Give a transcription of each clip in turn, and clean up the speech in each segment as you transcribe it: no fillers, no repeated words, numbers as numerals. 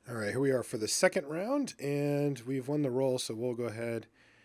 All right, here we are for the second round, and we've won the roll, so we'll go ahead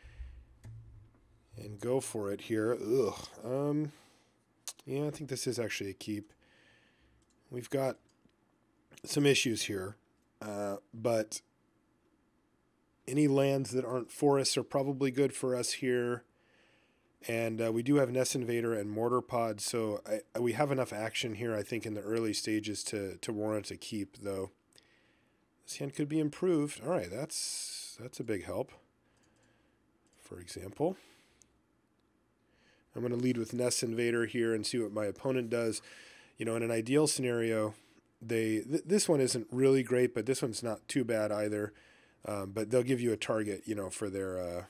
and go for it here. Ugh. Yeah, I think this is actually a keep. We've got some issues here, but any lands that aren't forests are probably good for us here. And we do have Nest Invader and Mortar Pod, so we have enough action here, I think, in the early stages to warrant a keep, though. This hand could be improved. All right, that's a big help. For example, I'm going to lead with Nest Invader here and see what my opponent does. You know, in an ideal scenario, this one isn't really great, but this one's not too bad either. But they'll give you a target, you know, for their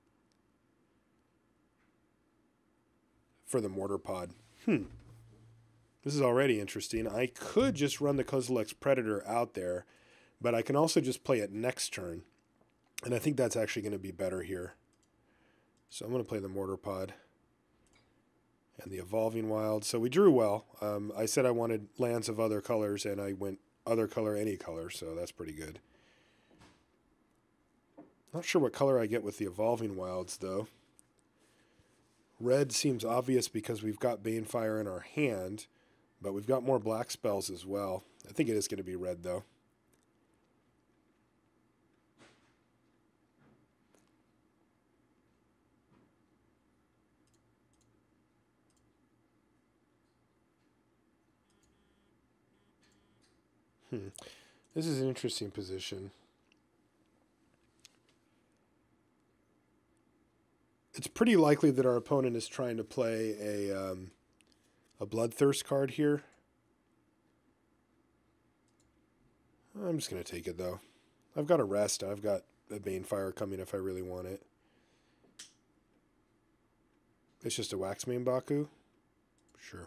for the Mortar Pod. This is already interesting. I could just run the Kozilek's Predator out there, but I can also just play it next turn. And I think that's actually going to be better here. So I'm going to play the Mortar Pod and the Evolving Wild. So we drew well. I said I wanted lands of other colors, and I went other color, any color, so that's pretty good. Not sure what color I get with the Evolving Wilds, though. Red seems obvious because we've got Banefire in our hand, but we've got more black spells as well. I think it is going to be red, though. This is an interesting position. It's pretty likely that our opponent is trying to play a Bloodthirst card here. I'm just going to take it, though. I've got a rest. I've got a Banefire coming if I really want it. It's just a Waxmane Baku? Sure.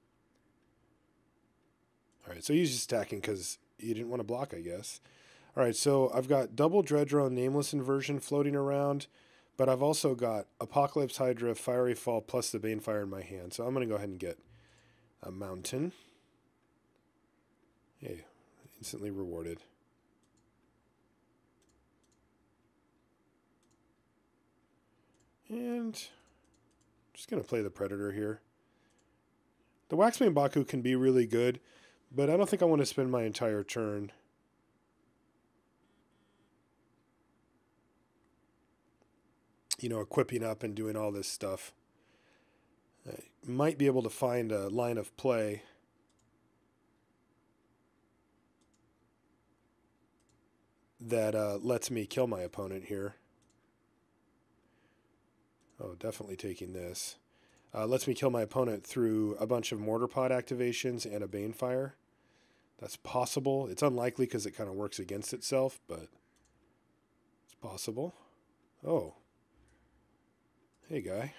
Alright, so he's just attacking because he didn't want to block, I guess. Alright, so I've got double Dreadrone Nameless Inversion floating around, but I've also got Apocalypse Hydra, Fiery Fall, plus the Banefire in my hand. So I'm going to go ahead and get a Mountain. Hey, instantly rewarded. And I'm just going to play the Predator here. The Waxmane Baku can be really good, but I don't think I want to spend my entire turn equipping up and doing all this stuff. I might be able to find a line of play that lets me kill my opponent here. Oh, definitely taking this. Lets me kill my opponent through a bunch of Mortar Pod activations and a Banefire. That's possible. It's unlikely because it kind of works against itself, but it's possible. Oh. Hey, guy.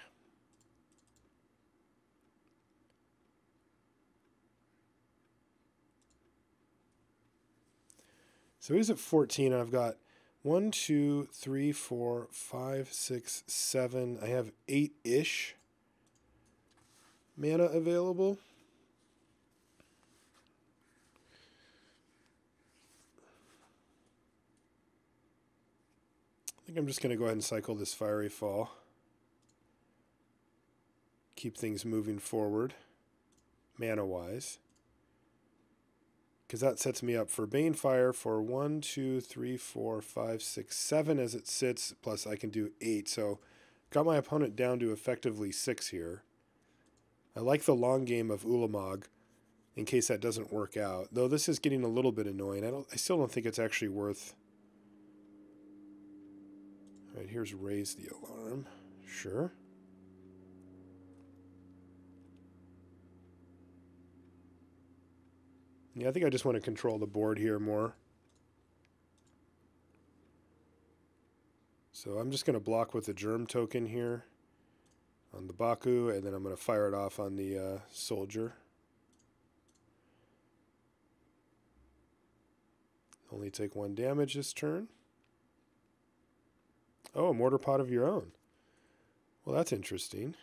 So he's at 14, and I've got 1, 2, 3, 4, 5, 6, 7. I have 8-ish mana available. I think I'm just going to go ahead and cycle this Fiery Fall. Keep things moving forward, mana-wise. Because that sets me up for Banefire for 1, 2, 3, 4, 5, 6, 7 as it sits, plus I can do 8. So got my opponent down to effectively 6 here. I like the long game of Ulamog in case that doesn't work out. Though this is getting a little bit annoying. I still don't think it's actually worth... All right, here's Raise the Alarm. Sure. Yeah, I think I just want to control the board here more. So I'm just going to block with the Germ token here on the Baku, and then I'm going to fire it off on the Soldier. Only take 1 damage this turn. Oh, a Mortar Pod of your own. Well, that's interesting.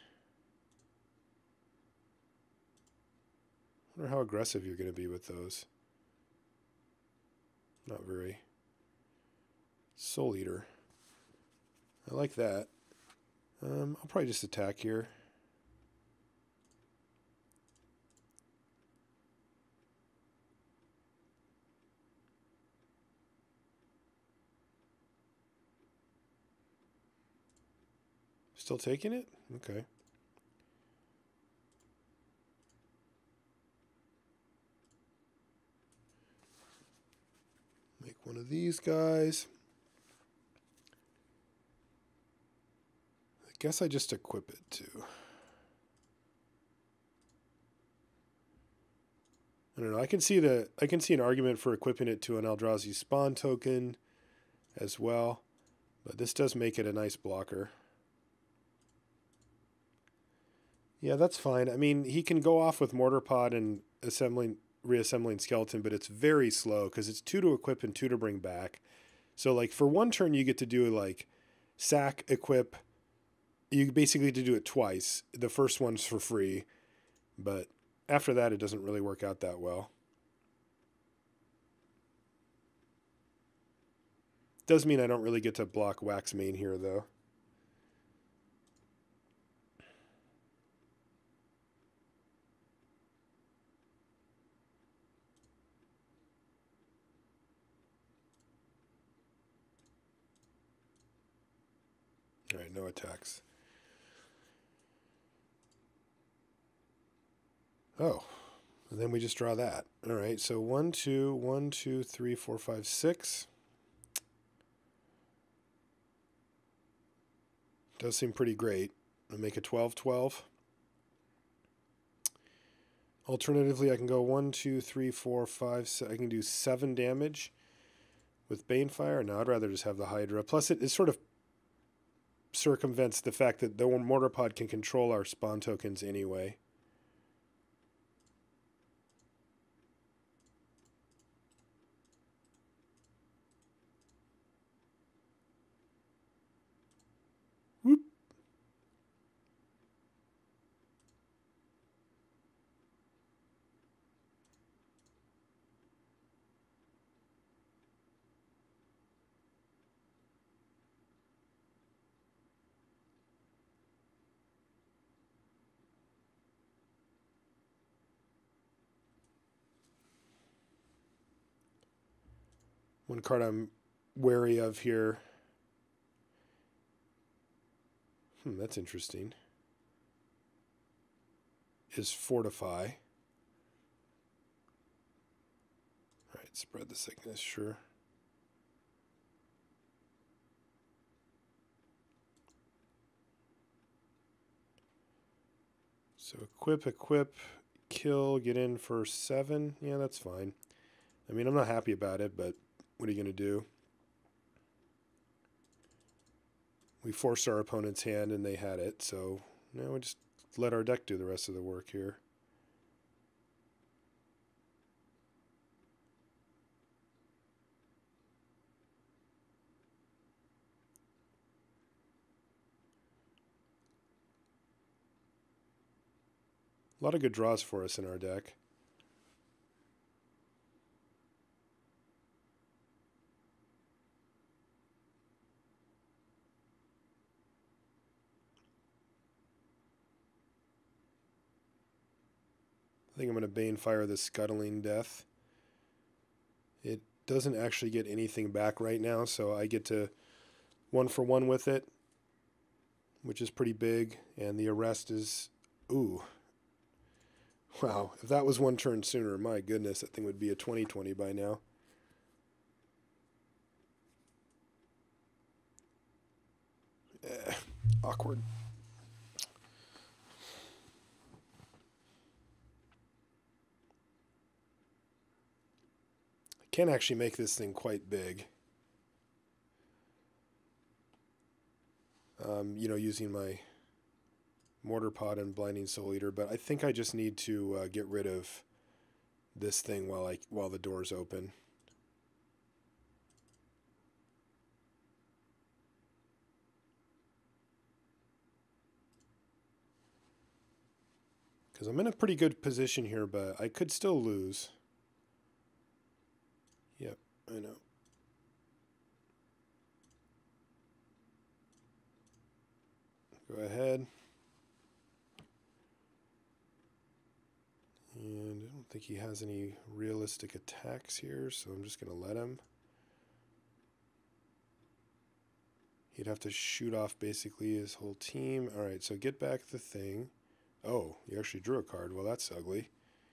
I wonder how aggressive you're going to be with those. Not very. Soul Eater. I like that. I'll probably just attack here. Still taking it? Okay. Make one of these guys. I guess I just equip it too. I don't know. I can see an argument for equipping it to an Eldrazi spawn token as well, but this does make it a nice blocker. Yeah, that's fine. I mean, he can go off with Mortar Pod and reassembling Skeleton, but it's very slow because it's 2 to equip and 2 to bring back. So like for one turn you get to do like sack, equip. You basically get to do it twice. The first one's for free, but after that it doesn't really work out that well. Does mean I don't really get to block Wax Main here though. All right, no attacks. Oh, and then we just draw that. All right, so 1, 2, 1, 2, 3, 4, 5, 6. Does seem pretty great. I'll make a 12-12. Alternatively, I can go 1, 2, 3, 4, 5, 6. I can do 7 damage with Banefire. No, I'd rather just have the Hydra. Plus, it sort of circumvents the fact that the Mortar Pod can control our spawn tokens anyway. Whoop. One card I'm wary of here. That's interesting. Is Fortify. All right, spread the sickness, sure. So equip, kill, get in for 7. Yeah, that's fine. I mean, I'm not happy about it, but what are you going to do? We forced our opponent's hand and they had it, so now we just let our deck do the rest of the work here. A lot of good draws for us in our deck. I think I'm going to Banefire the Scuttling Death. It doesn't actually get anything back right now, so I get to 1-for-1 with it, which is pretty big, and the Arrest is... Ooh. Wow, if that was one turn sooner, my goodness, that thing would be a 20/20 by now. Awkward. I can actually make this thing quite big. You know, using my Mortar Pod and Blinding Soul Eater, but I think I just need to get rid of this thing while the door's open. Because I'm in a pretty good position here, but I could still lose. Yep. I know. Go ahead. And I don't think he has any realistic attacks here, so I'm just going to let him. He'd have to shoot off basically his whole team. All right, so get back the thing. Oh, you actually drew a card. Well, that's ugly.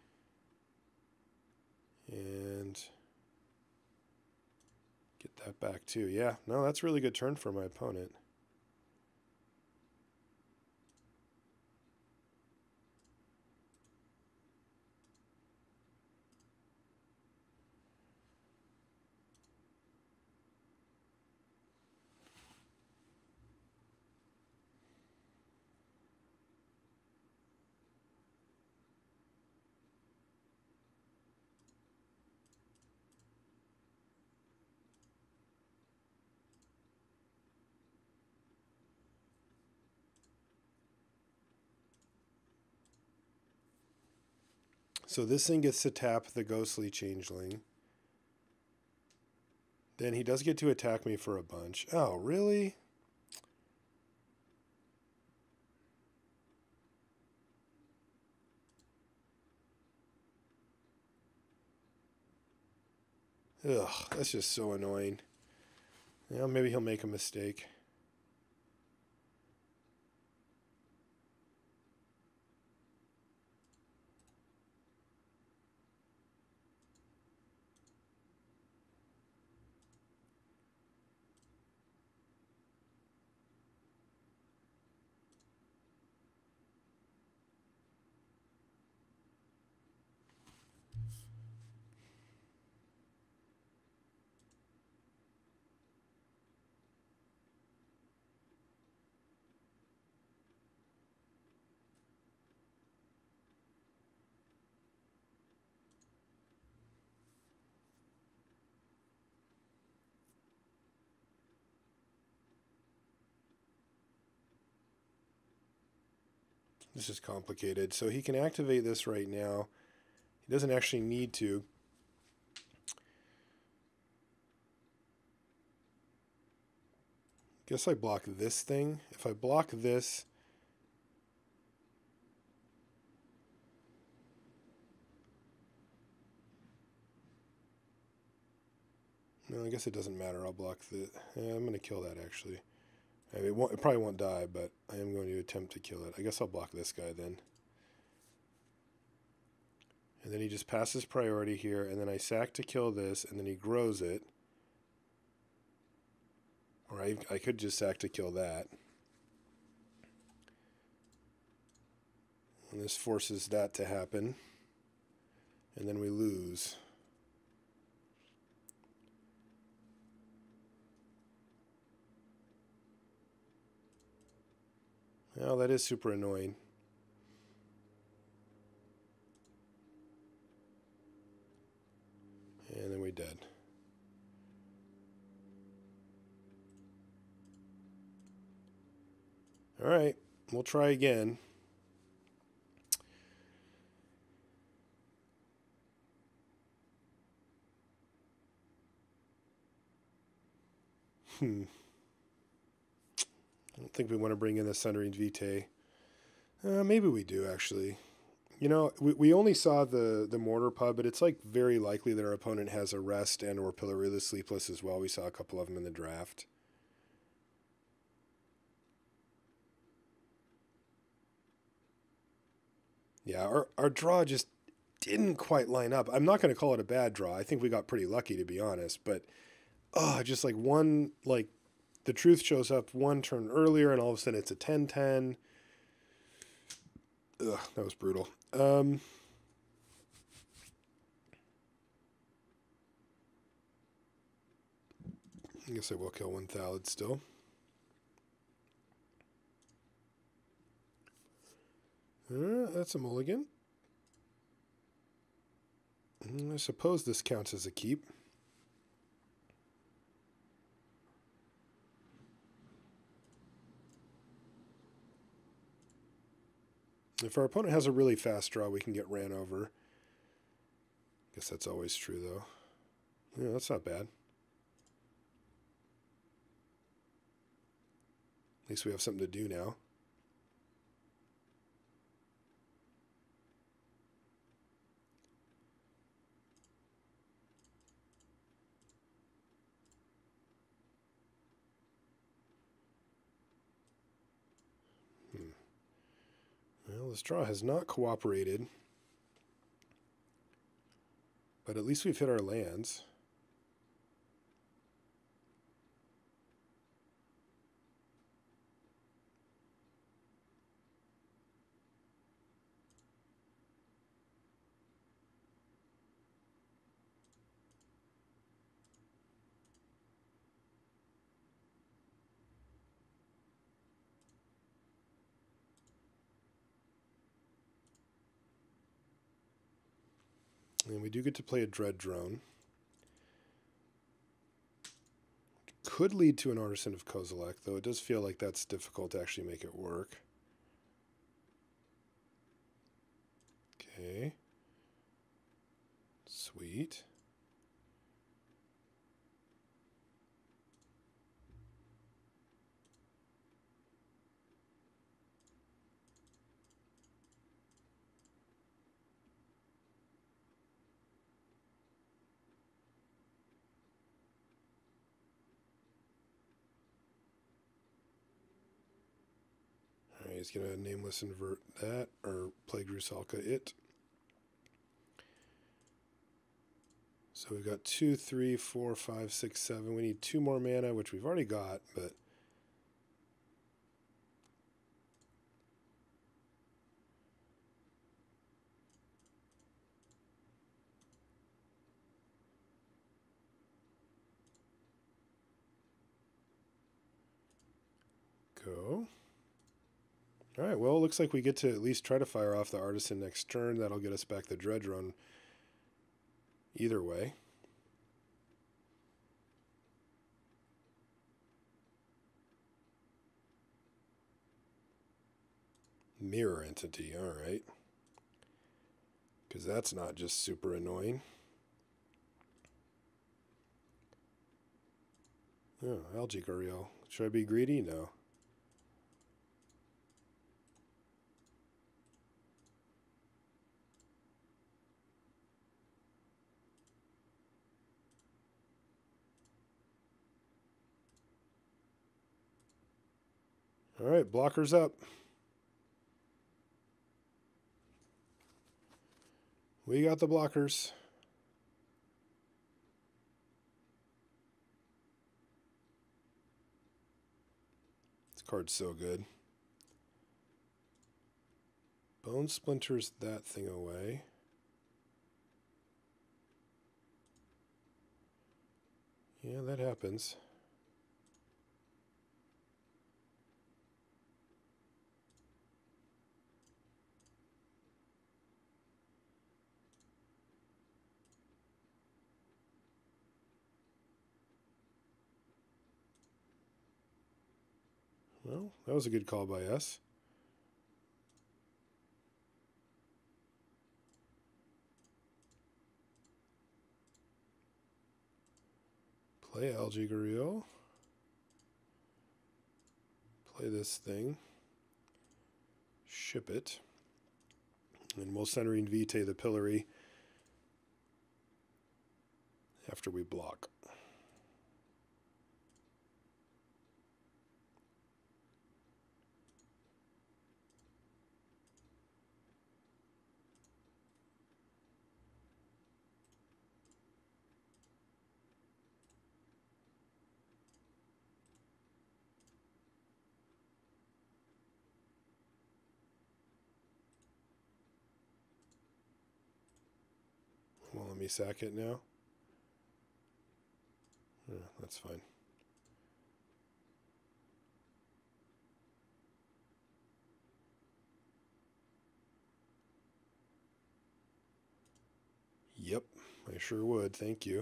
And get that back too. Yeah, no, that's a really good turn for my opponent. So this thing gets to tap the Ghostly Changeling. Then he does get to attack me for a bunch. Oh, really? Ugh, that's just so annoying. Yeah, maybe he'll make a mistake. This is complicated. So he can activate this right now. He doesn't actually need to. Guess I block this thing. If I block this, no, I guess it doesn't matter. I'll block the. Yeah, I'm going to kill that actually. I mean, it probably won't die, but I am going to attempt to kill it. I guess I'll block this guy then. And then he just passes priority here, and then I sack to kill this, and then he grows it. Or I could just sack to kill that. And this forces that to happen. And then we lose. Well, that is super annoying. And then we're dead. All right, we'll try again. I don't think we want to bring in the Sundering Vitae. Maybe we do, actually. You know, we only saw the Mortar Pub, but it's like very likely that our opponent has a Rest and or Pillar Sleepless as well. We saw a couple of them in the draft. Yeah, our draw just didn't quite line up. I'm not going to call it a bad draw. I think we got pretty lucky, to be honest. But, just like one, like, the truth shows up one turn earlier, and all of a sudden it's a 10-10. Ugh, that was brutal. I guess I will kill one Thallid still. That's a mulligan. I suppose this counts as a keep. If our opponent has a really fast draw, we can get ran over. Guess that's always true, though. Yeah, that's not bad. At least we have something to do now. Well, this draw has not cooperated. But at least we've hit our lands. And we do get to play a Dread Drone. Could lead to an Artisan of Kozilek, though it does feel like that's difficult to actually make it work. Okay. Sweet. Alright, he's going to nameless invert that, or Plague Rusalka it. So we've got 2, 3, 4, 5, 6, 7. We need 2 more mana, which we've already got, but go. Alright, well, it looks like we get to at least try to fire off the Artisan next turn. That'll get us back the Dread Drone either way. Mirror Entity, alright. Because that's not just super annoying. Oh, Algae Goriel. Should I be greedy? No. Alright, blockers up. We got the blockers. This card's so good. Bone Splinters that thing away. Yeah, that happens. Well, that was a good call by us. Play Algae Goriel. Play this thing. Ship it. And we'll Centering Vitae the Pillory after we block. Well, let me sack it now. Yeah, that's fine. Yep, I sure would. Thank you.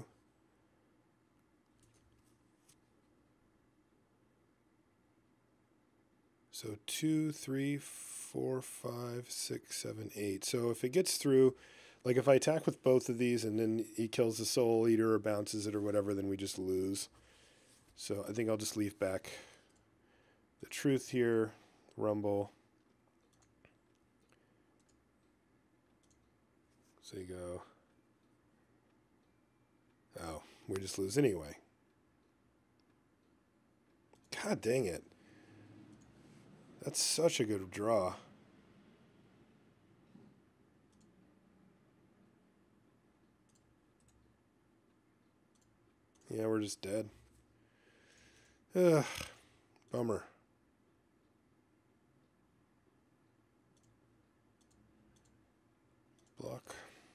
So 2, 3, 4, 5, 6, 7, 8. So if it gets through, Like if I attack with both of these and then he kills the Soul Eater or bounces it or whatever, then we just lose. So I think I'll just leave back the Truth here, Rumble. So you go, oh, we just lose anyway. God dang it. That's such a good draw. Yeah, we're just dead. Ugh, bummer. Block.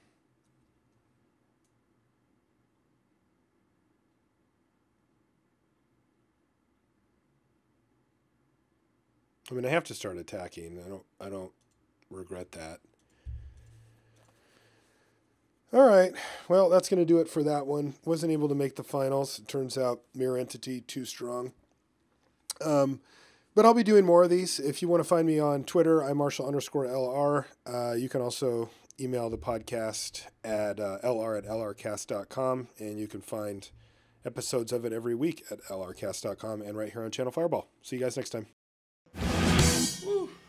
I mean, I have to start attacking. I don't regret that. All right. Well, that's going to do it for that one. Wasn't able to make the finals. It turns out Mirror Entity too strong. But I'll be doing more of these. If you want to find me on Twitter, I'm Marshall_LR. You can also email the podcast at lr@lrcast.com, and you can find episodes of it every week at lrcast.com and right here on Channel Fireball. See you guys next time. Woo.